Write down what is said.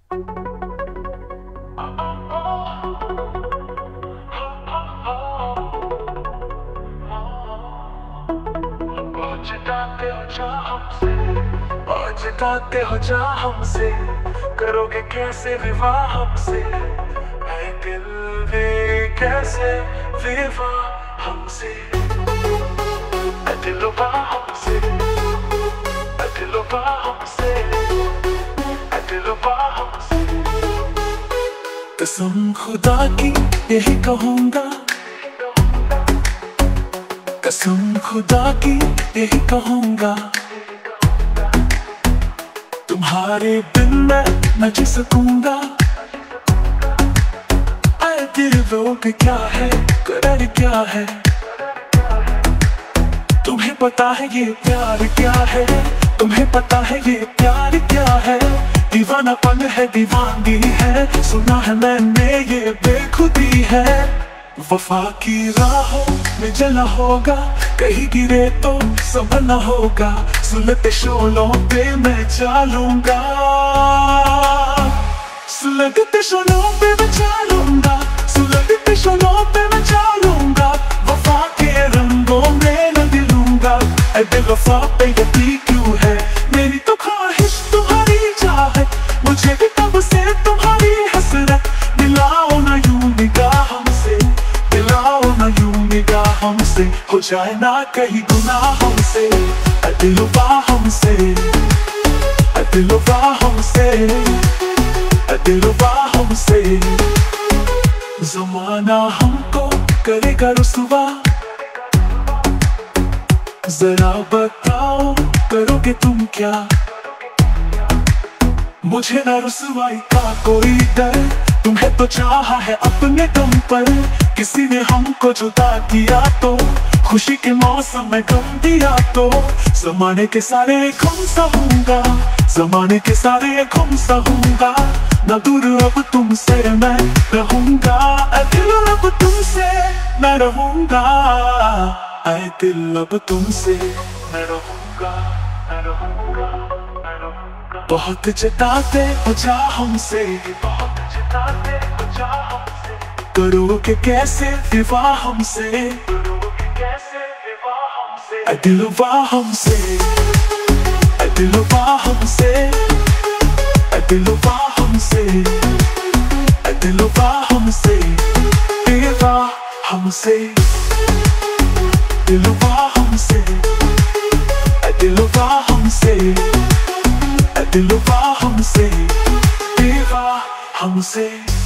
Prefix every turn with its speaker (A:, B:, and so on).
A: जिताते हो जा हमसे, करोगे कैसे विवाह हमसे, है दिल भी कैसे विवाह हमसे, है दिलवा हमसे, है दिलवा हमसे, है दिलवा हमसे। कसम खुदा की यही कहूँगा, कसम खुदा की यही कहूँगा, तुम्हारे बिन मैं न जी सकूंगा। आए दिलों पे क्या है, करार क्या है, तुम्हें पता है ये प्यार क्या है, तुम्हें पता है ये प्यार क्या है। दीवानापन है, दीवानगी है, सुना है मैंने ये बेखुदी है। वफा की राहों में जला होगा, कहीं गिरे तो संभलना होगा, सुलगते शोलों पे मैं चालूंगा, सुलगते शोलों पे मैं चालूंगा, सुलगते शोलों पे मैं चालूंगा। वफा के रंगों में न दिलूंगा, ऐ बेवफा पे यकीन क्यों है, मेरी तो ख्वाहिश तुम्हारी चाहत, मुझे भी तब से तुम्हारी हसरत। मिलाओ ना यूं निगाह हमसे, मिलाओ ना यूं निगाह हमसे, हो जाए ना कहीं गुनाह हमसे। ऐ दिलवा हमसे, ऐ दिलवा हमसे, ऐ दिलवा हमसे। ज़माना हमको करेगा रुसवा, जरा बताओ करोगे तुम क्या, मुझे ना रुसवाई का कोई डर, तुम्हें तो चाहा है अपने दम पर। किसी ने हमको जुदा किया तो, खुशी के मौसम में गम दिया तो, ज़माने के सारे गम सहूंगा, ज़माने के सारे गम सहूंगा। ना दूर अब तुमसे मैं रहूंगा, ऐ दिल अब तुमसे मैं रहूंगा, ऐ दिल अब तुमसे मैं रहूंगा, मैं रहूंगा, मैं रहूंगा। बहुत जताते हो जा हमसे, बहुत जताते हो जा हमसे, करोगे कैसे विवाह हमसे, करोगे कैसे विवाह हमसे। ऐ दिलवा हमसे, ऐ दिलवा हमसे, ऐ दिलवा हमसे, ऐ दिलवा हमसे, विवाह हमसे, दिलवा हमसे, ऐ दिलवा हमसे, ऐ दिलवा हमसे, विवाह हमसे।